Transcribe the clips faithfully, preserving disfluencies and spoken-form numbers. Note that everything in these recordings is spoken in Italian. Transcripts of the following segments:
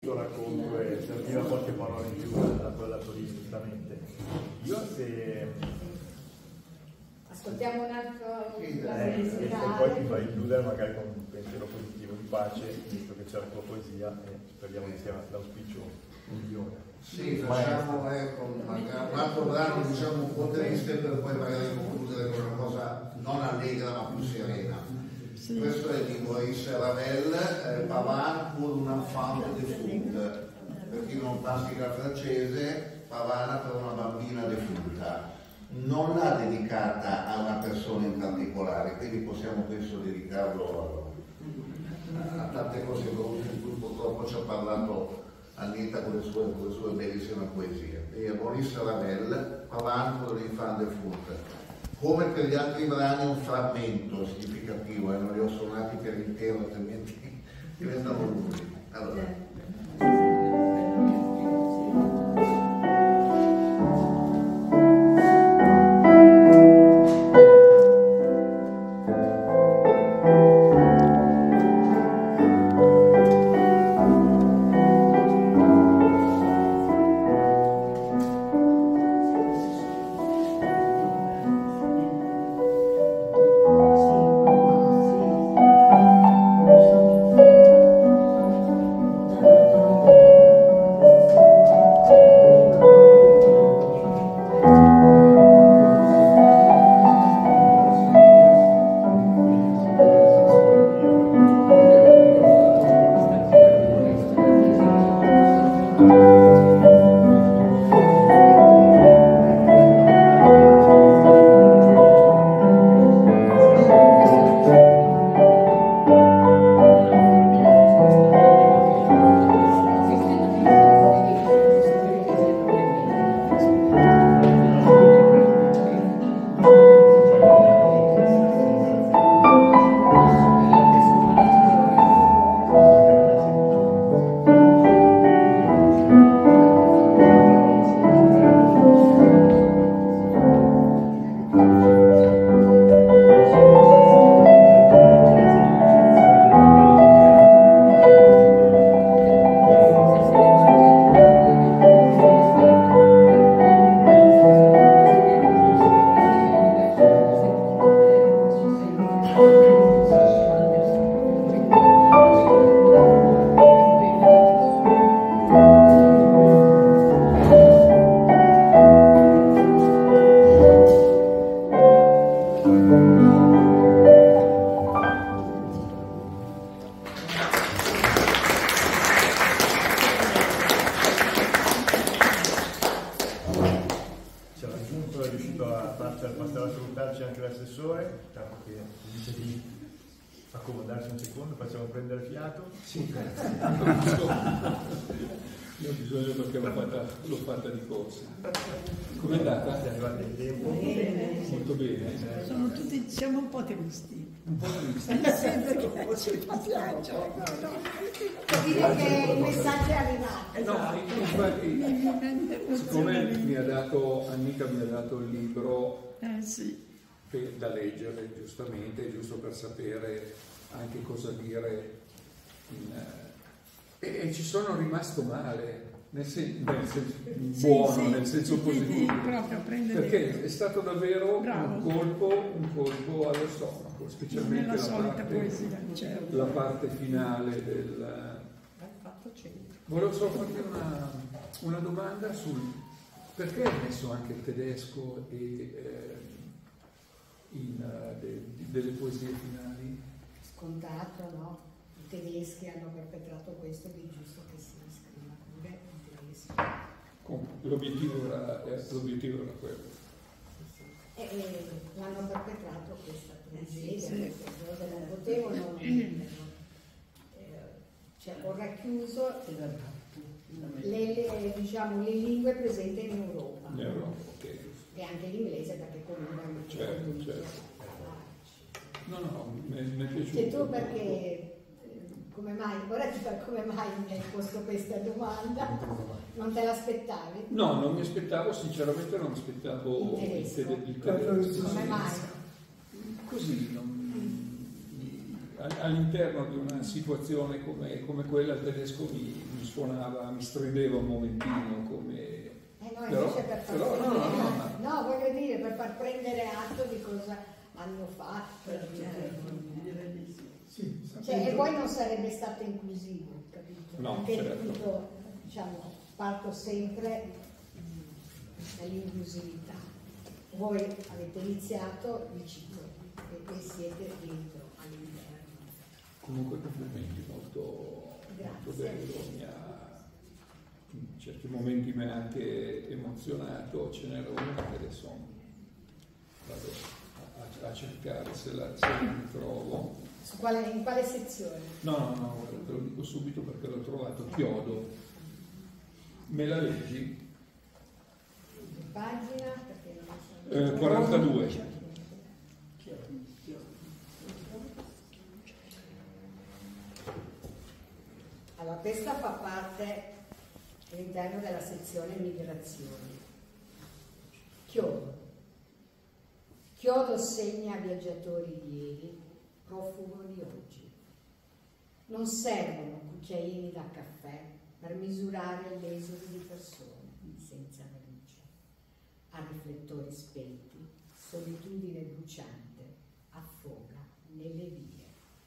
racconto e serviva qualche parola in più da quella Torino, giustamente. Io se ascoltiamo un altro eh, e, e poi ti fai chiudere magari con un pensiero positivo di pace, visto che c'è la tua poesia e speriamo insieme l'auspicio migliore. Sì, facciamo ecco, un altro brano diciamo un po' triste per poi magari concludere con una cosa non allegra ma più serena. Sì. Questo è di Maurice Ravel, eh, Pavane pour un enfant de foot. Per chi non mastica francese, Pavana per una bambina defunta. Non l'ha dedicata a una persona in particolare, quindi possiamo penso dedicarlo a, a tante cose di cui purtroppo ci ha parlato Anita con le sue, con le sue bellissime poesie. E Maurice Ravel, Pavane pour un enfant de foot. Come per gli altri brani è un frammento significativo, eh, non li ho suonati per intero, altrimenti diventano lunghi. Allora. Da leggere giustamente, giusto per sapere anche cosa dire in, e, e ci sono rimasto male nel, sen, nel senso sì, buono, sì, nel senso sì, positivo, sì, perché è stato davvero Bravo. un colpo, un colpo allo stomaco, specialmente la parte, poesia, certo. la parte finale del... Volevo solo farti una, una domanda sul perché hai messo anche il tedesco e eh, in uh, de, delle poesie finali? Scontato, no? I tedeschi hanno perpetrato questo ed è giusto che si scriva pure in tedesco. L'obiettivo era, eh, l'obiettivo era quello. Sì, sì. E, e l'hanno perpetrato questa tragedia, sì, sì. Cose non potevano, eh, cioè ho racchiuso le, le, diciamo, le lingue presenti in Europa. In Europa, ok. E anche l'inglese perché comunque è certo, certo. No, no, mi è piaciuto. E tu perché, come mai, ora ti fa come mai mi hai posto questa domanda? Non te l'aspettavi? No, non mi aspettavo, sinceramente non mi aspettavo il tedesco. Come mai? Così, non, all'interno di una situazione come, come quella il tedesco mi, mi suonava, mi strideva un momentino come... Eh no, però, invece per far però, prendere, no, no, no, ma... no, voglio dire, per far prendere atto di cosa hanno fatto. Sì, cioè, e poi non sarebbe stato inclusivo, capito? No, perché certo. appunto, diciamo, parto sempre dall'inclusività. Voi avete iniziato, vi cito, e, e siete dentro all'interno. Comunque complimenti, molto, molto bello, mi ha, in certi momenti mi ha anche emozionato, ce n'era una che adesso vado a, a cercare se la, se la ritrovo. Su quale, in quale sezione? No, no, no, te lo dico subito perché l'ho trovato, chiodo. Me la leggi? Pagina? Perché non so. Eh, quarantadue. Allora, questa fa parte all'interno della sezione migrazioni. Chiodo. Chiodo segna viaggiatori di ieri, profumo di oggi. Non servono cucchiaini da caffè per misurare l'esodo di persone senza valigia. A riflettori spenti, solitudine bruciante affoga nelle vie.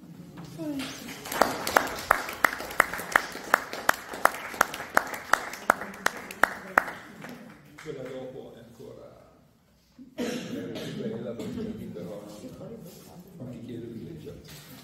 Quella dopo è ancora più bella, però non ti chiedo di leggere.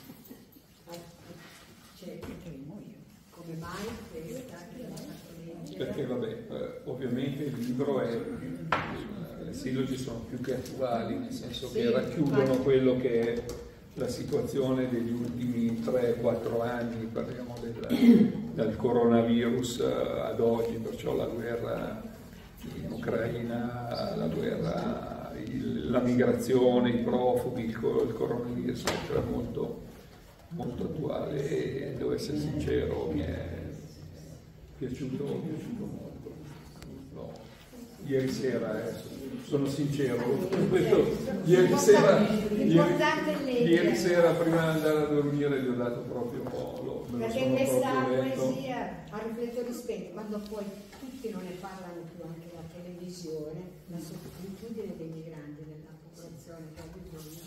Cioè, come mai questa che l'ha fatto leggere? Perché vabbè, eh, ovviamente il libro è, eh, le silogi sono più che attuali, nel senso che Sì, racchiudono infatti. quello che è la situazione degli ultimi tre quattro anni, parliamo del, dal coronavirus ad oggi, perciò la guerra in Ucraina, la guerra, il, la migrazione, i profughi, il, il coronavirus, cioè molto, molto attuale e devo essere sincero, mi è piaciuto, piaciuto molto. No. Ieri sera, eh, sono sincero, ieri sera, ieri, ieri sera prima di andare a dormire gli ho dato proprio un po', lo, me lo Perché sono questa proprio letto. poesia a riflettori spenti, quando poi tutti non ne parlano più, anche la televisione, la solitudine dei migranti, della popolazione che ha bisogno.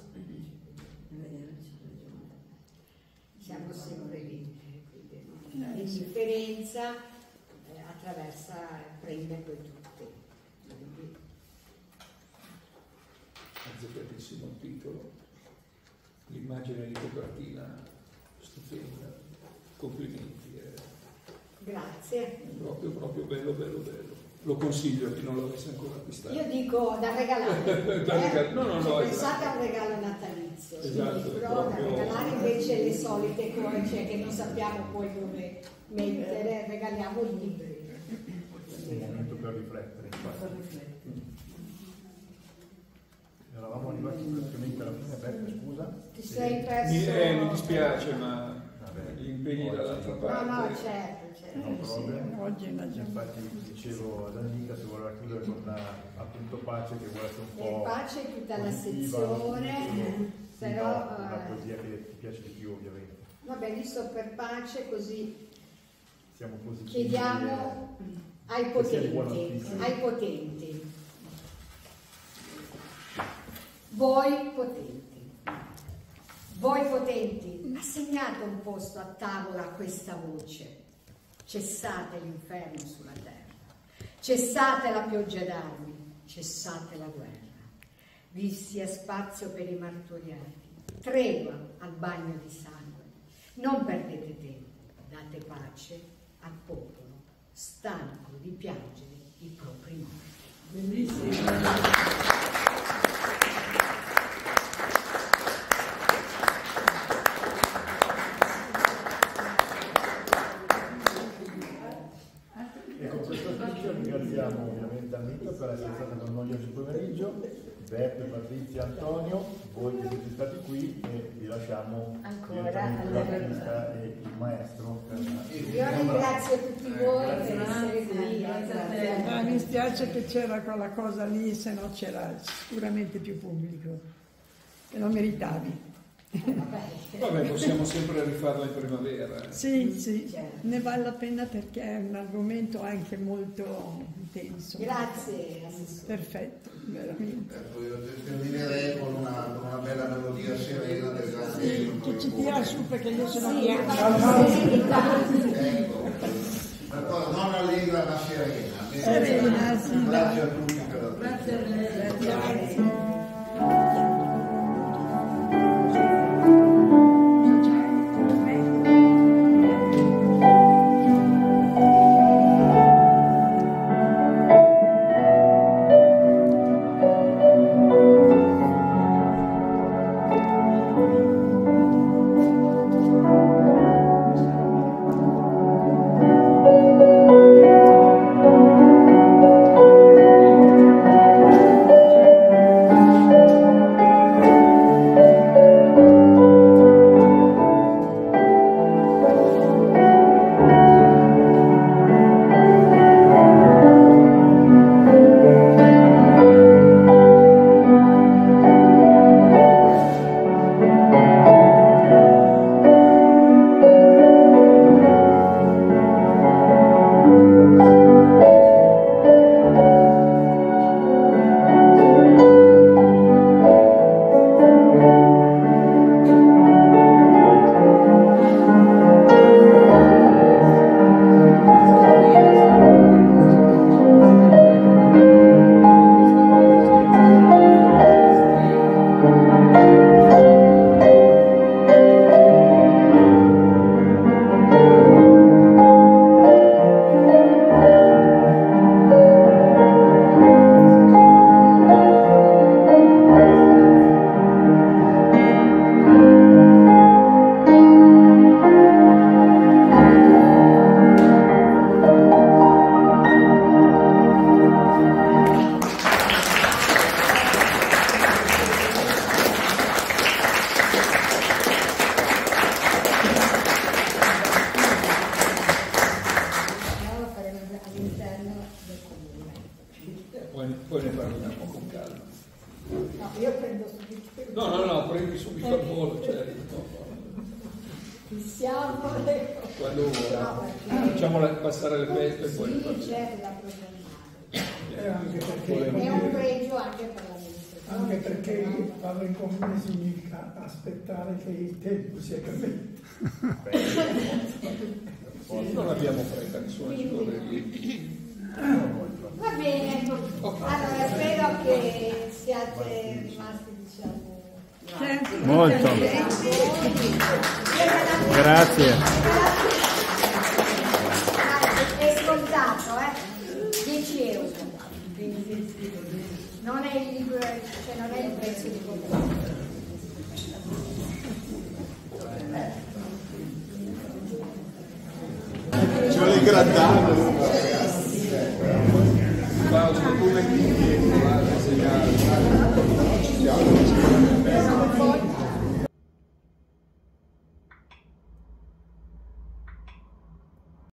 Siamo sempre lì, quindi l'indifferenza eh, attraversa, prende poi tutti. Quindi, Azzeccatissimo il titolo, l'immagine di copertina stupenda, complimenti, è grazie. proprio, proprio bello, bello, bello. Lo consiglio a chi non l'avesse ancora acquistato. Io dico da regalare, Da regal- eh? no, no, no, Cioè, esatto. pensate a un regalo natalizio, Esatto, quindi, è però proprio- da regalare invece le solite cose che non sappiamo poi dove mettere, regaliamo libri. È un momento per riflettere, infatti. Eravamo arrivati praticamente alla fine, Beppe, scusa. Ti sei perso? Mi, eh, mi dispiace, ma Vabbè, gli impegni oggi- dall'altra No, parte. no, certo, certo. No problem. Oggi è una giornata. Infatti dicevo ad Anita se voleva chiudere con una, appunto Pace che vuole essere un E po' pace tutta la positiva, sezione, però no, una eh, poesia che ti piace di più ovviamente. vabbè, visto per pace così Siamo positivi. chiediamo ai Che sia di buona potenti, notizia. ai potenti. Voi potenti, voi potenti, assegnate un posto a tavola a questa voce, cessate l'inferno sulla terra, cessate la pioggia d'armi, cessate la guerra, vi sia spazio per i martoriati, tregua al bagno di sangue, non perdete tempo, date pace al popolo, stanco di piangere i propri morti. Bellissimo. E con questo spiccio ringraziamo ovviamente Anita per essere stata con noi oggi pomeriggio, Beppe, Patrizia, Antonio, voi che siete stati qui e vi lasciamo Ancora, direttamente allora. l'artista e il maestro. Per Io ringrazio tutti voi per essere qui. Eh, Grazie. mi spiace che c'era quella cosa lì, se no c'era sicuramente più pubblico, che lo meritavi. Vabbè, possiamo sempre rifarla in primavera. Eh. Sì, sì, ne vale la pena perché è un argomento anche molto intenso. Grazie, Assessore. Perfetto, veramente. Ecco, io terminerei con una, con una bella melodia serena del grande Sì, Ennio che ci Morricone. tira su perché io sono Sì, via. Ecco, però non allegra ma serena. Serena, sì. Grazie a tutti per la Grazie a lei. Grazie. Poi ne parliamo con calma. No, io prendo subito. No, no, no, prendi subito al volo, certo. Fissiamo. Quando vuoi. Facciamo passare le feste e poi ne Sì, parliamo. certo, da programmare. Eh, anche perché, È un pregio anche per la anche perché farlo in comune significa aspettare che il tempo sia cambiato. Non abbiamo fretta, nessuno ci vuole lì. Va bene, allora spero che siate rimasti, diciamo, Molto. Grazie. è scontato, eh? dieci euro. Quindi non è il libro, cioè non è il prezzo di copertura. Ci vuole gradare. Fausto, come ti